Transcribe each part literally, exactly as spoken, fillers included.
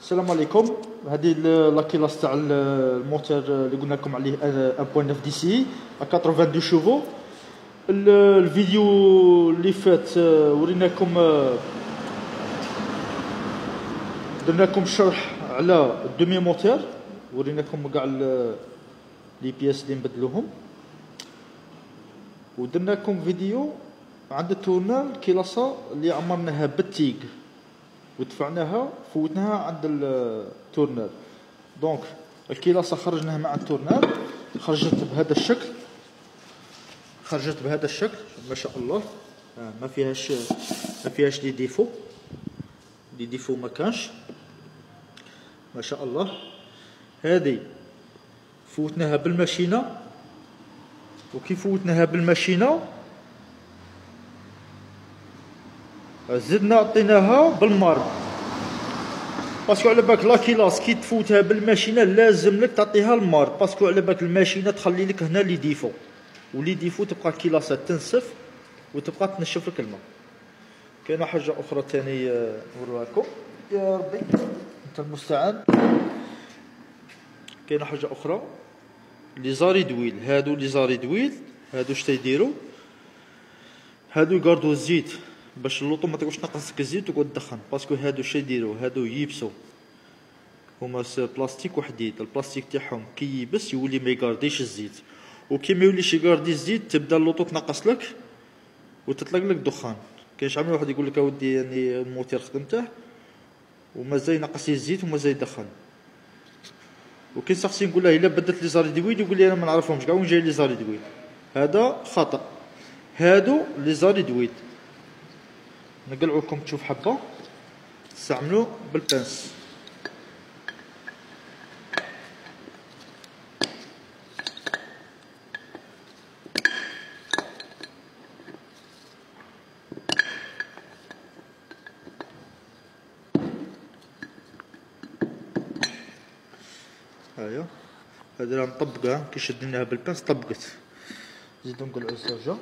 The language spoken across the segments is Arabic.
السلام عليكم. هذه لاكيلاس تاع الموتور اللي قلنا لكم عليه واحد فاصلة تسعة دي سي ثمانية وثمانين شوفو. الفيديو اللي فات وريناكم درنا لكم شرح على الدومي موتور، وريناكم كاع لي بياس اللي نبدلوهم، ودرنا لكم فيديو عند التورنال كيلاصه اللي عمرناها بالتيغ ودفعناها فوتناها عند التورنال. دونك الكيلاصه خرجناها مع التورنال، خرجت بهذا الشكل، خرجت بهذا الشكل ما شاء الله. آه ما فيهاش ما فيهاش لي ديفو، لي ديفو ما كانش ما شاء الله. هذه فوتناها بالماشينه، وكيف فوتناها بالماشينه زدنا عطيناها بالمارب، باسكو على بالك لاكيلاس كي تفوتها بالماشينه لازم لك تعطيها المارب، باسكو على بالك الماشينه تخلي لك هنا لي ديفو، ولي ديفو تبقى الكيلاسه تنسف وتبقى تنشف لك الماء. كاينه حاجه اخرى ثاني نوريها لكم، يا ربي انت المستعان. كاينه حاجه اخرى، لي زاري دويل، هادو لي زاري دويل هادو اش تيديروا، هادو يقردوا الزيت باش اللوطو ما تقعدش تنقص لك الزيت وتقعد تدخن، باسكو هادو اش يديروا، هادو ييبسوا، هما بلاستيك وحديد، البلاستيك تاعهم كي يبس يولي ما يقارديش الزيت، وكي ما يوليش يقاردي الزيت تبدا اللوطو تنقص لك وتطلق لك دخان. كاين شحال من واحد يقول لك اودي يعني الموتور خدمته ومازال ينقص لي الزيت ومازال يدخن، وكي نسقسي نقول له الا بدلت لي زاري دويل يقول لي انا ما نعرفهمش كاع وين جاي لي زاري دويل. هذا خطا، هادو لي زاري دويل. نقلعو لكم تشوف حبه، تستعملوا بالبانس. هايا هذه راه مطبقه، كي شديناها بالبانس طبقت. نزيدو نقلعو الزرجه.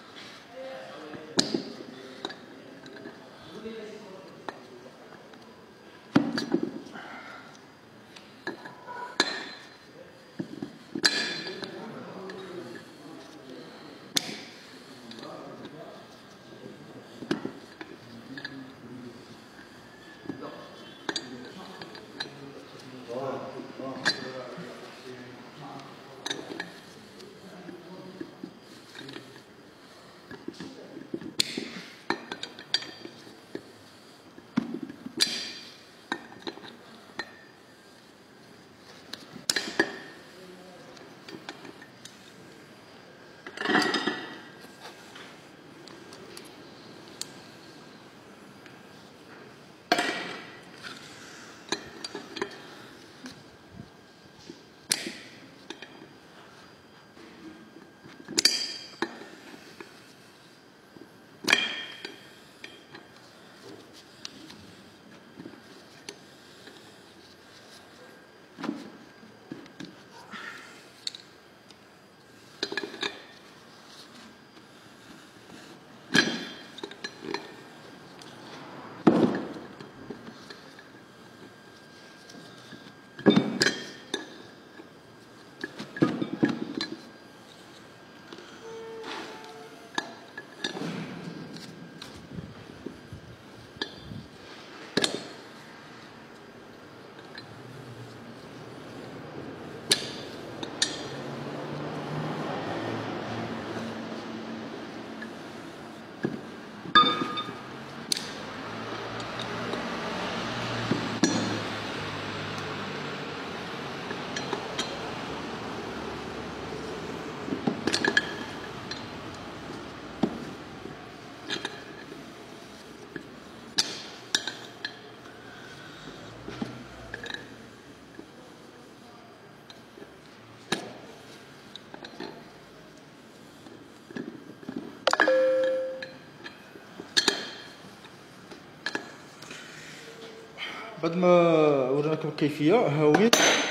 بعد ما وريناكم الكيفيه، ها وين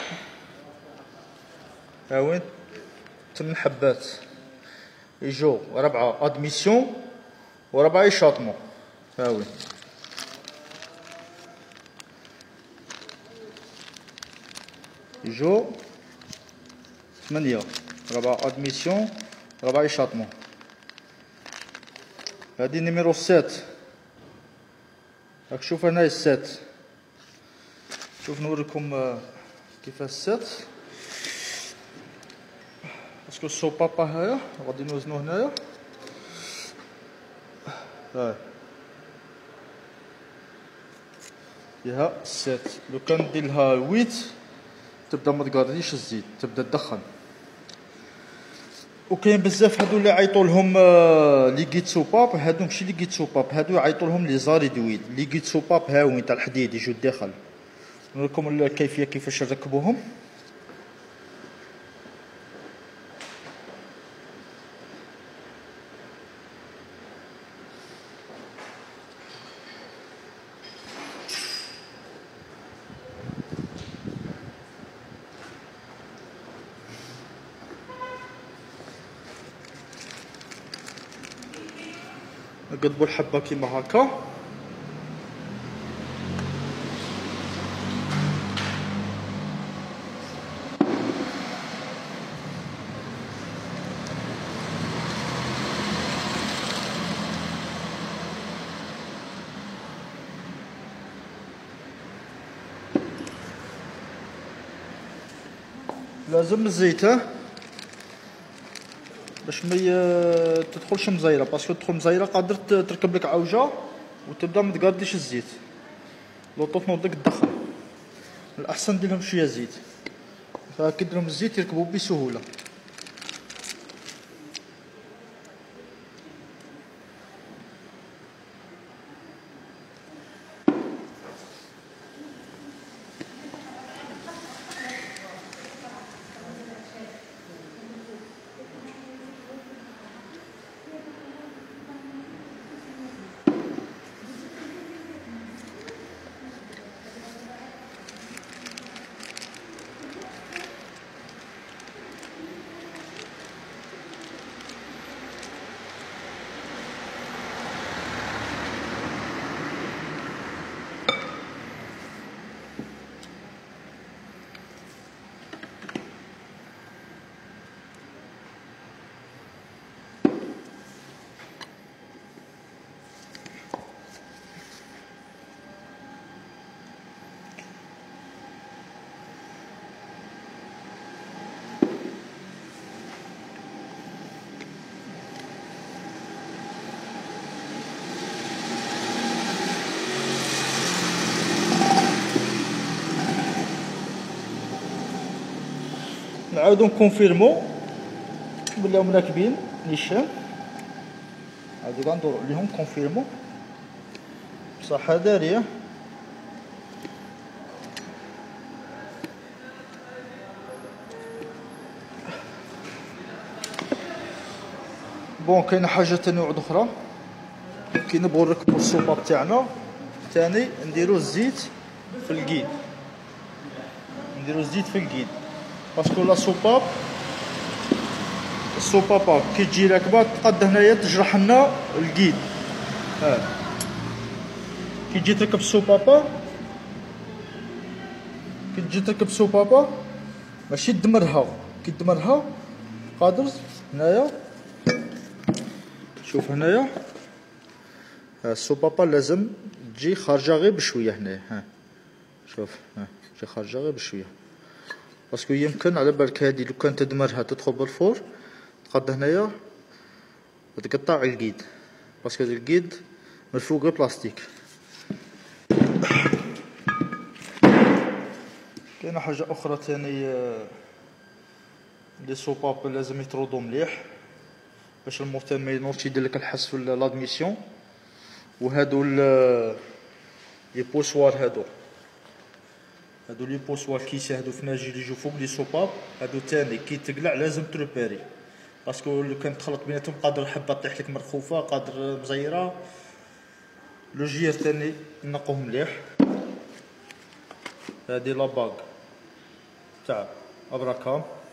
ها وين ثمان حبات يجو، ربعه ادميسيون وربعه يشاطمون. ها وين يجو ثمانية، ربعة ادميسيون، ربعة إشاطمون. هادي نيميرو سات، راك شوف هنايا السات. شوف نوريكم كيفاش السات، باسكو السوبابا هايا غادي نوزنو هنايا. ها فيها السات. لو كان ندير لها ويت تبدا ما تقارديش الزيت، تبدا تدخن. وكاين بزاف هادو اللي عيطوا لهم لي كيت سوباب، هادو ماشي لي كيت سوباب، هادو يعيطوا لهم لي زاري دويل. لي كيت سوباب هاوين تاع الحديد يجوا الداخل. نوريكم الكيفيه كيفاش نركبوهم. نقلبوا الحبه كيما هكا. لازم الزيت ها باش ما تدخلش مزيره، باسكو تدخل مزيره قادر تركب لك عوجه وتبدا ما تقاديش الزيت. لوطو تنوض لك تدخل. الاحسن دير لهم شويه زيت، فكي دير لهم الزيت يركبوا بسهوله. نعاودو نكونفيرمو بلي راهم راكبين نيشان. عاودو كاع ندورو عليهم كونفيرمو بصح داريه. بون كاينه حاجه تانية وحده اخرى، كي نبغيو نركبو السوباب تاعنا تاني نديرو الزيت في الكيد، نديرو الزيت في الكيد، باسكو لا سوباب السوبابا كي تجي راكبه تقد هنايا تجرح لنا الكيد. ها كي تجي تركب السوبابا، كي تجي تركب السوبابا ماشي تدمرها، كي تدمرها قادر هنايا. شوف هنايا السوبابا لازم تجي خارجه غير بشويه هنايا. ها شوف، ها تجي خارجه غير بشويه، باسكو يمكن على بالك هادي لو كان تدمرها تدخل بالفور تقد هنايا وتقطع الكيد، باسكو الكيد مرفوق غير بلاستيك. كاينه حاجه اخرى تاني، لي سوباب لازم يطردو مليح باش الموتور ما ينوضش يدير لك الحس في لادميسيون. وهادو لي بوسوار، هادو هادو لي بوسوار كيسه، هادو فناجي اللي يجو فوق لي سوباب، هادو تاني كي تقلع لازم تروبيري، باسكو لو كان تخلط بيناتهم قادر حبه طيح لك مرخوفه، قادر مزيره. لو جير تاني نقوه مليح. هادي لاباغ تاع ابراكام.